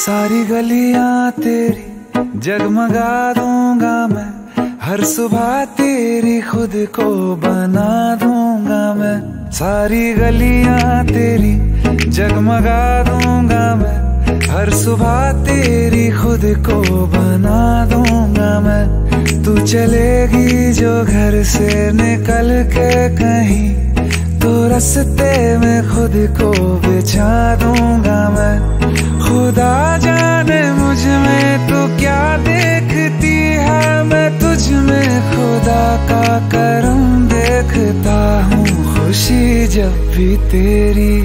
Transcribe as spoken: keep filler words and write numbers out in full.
सारी गलियां तेरी जगमगा दूंगा मैं, हर सुबह तेरी खुद को बना दूंगा मैं। सारी गलियां तेरी जगमगा दूंगा मैं, हर सुबह तेरी खुद को बना दूंगा मैं। तू चलेगी जो घर से निकल के कहीं, तो रास्ते में खुद को बिछा दूंगा मैं। खुदा जाने मुझ में तू क्या देखती है, मैं तुझ में खुदा का करम देखता हूँ। खुशी जब भी तेरी